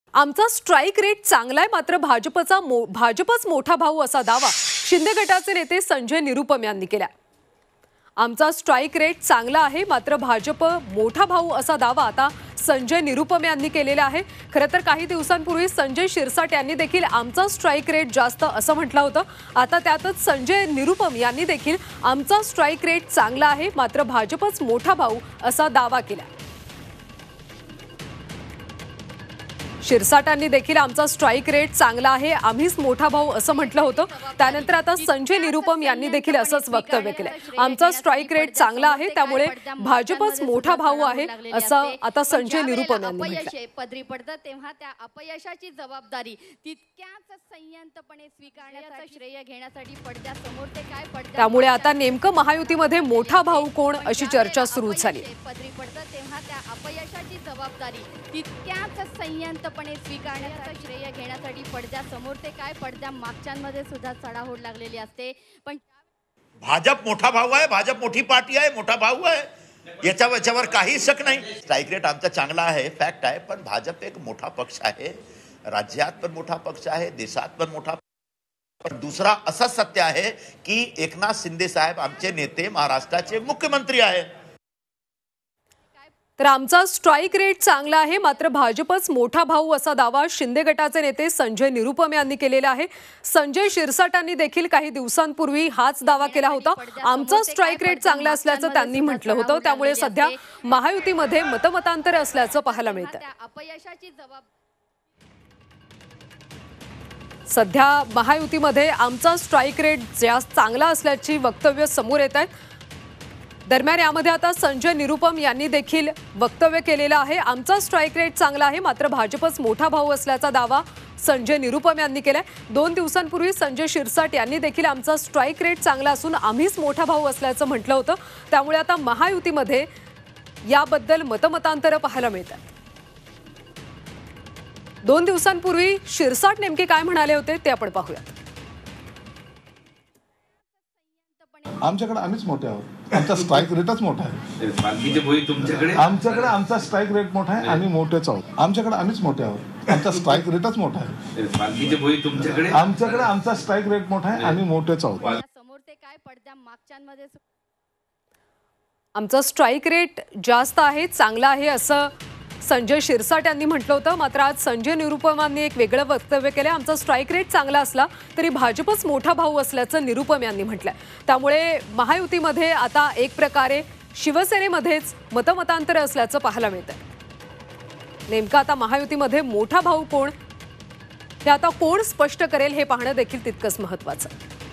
आमचा strike rate चांगला आहे, मात्र भाजपच मोठा भाऊ असा दावा शिंदे गटाचे नेते संजय निरुपम यांनी केला। आमचा स्ट्राइक रेट चांगला आहे, मात्र भाजप मोठा भाऊ असा दावा आता संजय निरुपम यांनी केलेला आहे। खरं तर काही दिवसांपूर्वी संजय शिरसाट यांनी देखील आमचा स्ट्राइक रेट जास्त असं म्हटलं होतं। आता त्यातच संजय निरुपम यांनी देखील आमचा स्ट्राइक रेट चांगला आहे, मात्र भाजपच मोठा भाऊ असा दावा केला। शिरसाटांनी देखील आमचा स्ट्राइक रेट चांगला आहे, आम्हीच मोठा भाऊ असं म्हटलं होतं। त्यानंतर आता संजय निरुपम यांनी देखील असंच वक्तव्य केलं। आमचा स्ट्राइक रेट चांगला आहे, त्यामुळे भाजपच मोठा भाऊ आहे असं आता संजय निरुपम यांनी म्हटलं। पदरी पडतं तेव्हा त्या अपयशाची जबाबदारी तितक्याच संयंत्रपणे स्वीकारण्याचा श्रेय घेण्यासाठी पडद्यासमोर ते काय पडद्या, त्यामुळे आता नेमकं महायुतीमध्ये मोठा भाऊ कोण अशी चर्चा सुरू झाली। पदरी पडतं तेव्हा त्या अपयशाची जबाबदारी तितक्याच संयंत्रपणे स्वीकारण्याचा श्रेय घेण्यासाठी पडद्यासमोर ते काय पडद्या मागच्यांमध्ये सुद्धा चढाओढ लागलेली असते। पण भाजप मोठा भाऊ आहे, भाजप मोठी पार्टी आहे, मोठा भाऊ आहे, याच्यावर काही शक नाही। स्ट्राइक रेट आमचा चांगला आहे, फॅक्ट आहे, पण भाजप एक मोठा पक्ष आहे, राज्यात पण मोठा पक्ष आहे, देशात पण मोठा। पण दुसरा असं सत्य आहे की एकनाथ शिंदे साहेब आमचे नेते, महाराष्ट्राचे मुख्यमंत्री आहे। तर आमचा स्ट्राइक रेट चांगला आहे, मात्र भाजपच मोठा भाऊ असा दावा शिंदे गटाचे नेते संजय निरुपम यांनी केलेला आहे। संजय शिरसाटांनी देखील काही दिवसांपूर्वी हाच दावा केला होता। आमचा स्ट्राइक रेट चांगला असल्याचं त्यांनी म्हटलं होतं, त्यामुळे सध्या महायुतीमध्ये मतमतांतर असल्याचं पाहायला मिळतं। सध्या महायुतीमध्ये आमचा स्ट्राइक रेट जास्त चांगला असल्याची वक्तव्य समोर येत आहेत। दरम्यान यामध्ये आता संजय निरुपम यांनी देखील वक्तव्य केलेलं आहे। आमचा स्ट्राइक रेट चांगला आहे, मात्र भाजपच मोठा भाऊ असल्याचा दावा संजय निरुपम यांनी केलाय। 2 दिवसांपूर्वी संजय शिरसाट यांनी देखील आमचा स्ट्राइक रेट चांगला असून आम्हीच मोठा भाऊ असल्याचं म्हटलं होतं। त्यामुळे आता महायुतीमध्ये याबद्दल मतमतांतर पाहायला मिळतात। 2 दिवसांपूर्वी शिरसाट नेमके काय म्हणाले होते ते आपण पाहूया। आमच्याकडे आम्हीच मोठे आहोत, आमचा स्ट्राइक रेटच मोठा आहे। बाकीचे भोई तुमच्याकडे, आमच्याकडे आमचा स्ट्राइक रेट मोठा आहे आणि मोठेच आहोत। आमच्याकडे आम्हीच मोठे आहोत, आमचा स्ट्राइक रेटच मोठा आहे। बाकीचे भोई तुमच्याकडे, आमच्याकडे आमचा स्ट्राइक रेट मोठा आहे आणि मोठेच आहोत। समोर ते काय पडद्या मागच्यांमध्ये आमचा स्ट्राइक रेट जास्त आहे, चांगला आहे असं संजय शिरसाट यांनी म्हटलं होतं। मात्र आज संजय निरुपमांनी एक वेगळं वक्तव्य केलं। आमचा स्ट्राइक रेट चांगला असला तरी भाजपच मोठा भाऊ असल्याचं निरुपम यांनी म्हटलंय। त्यामुळे महायुतीमध्ये आता एक प्रकारे शिवसेनेमध्येच मतमतांतर असल्याचं पाहायला मिळतंय। नेमकं आता महायुतीमध्ये मोठा भाऊ कोण हे आता कोण स्पष्ट करेल हे पाहणं देखील तितकंच महत्त्वाचं आहे।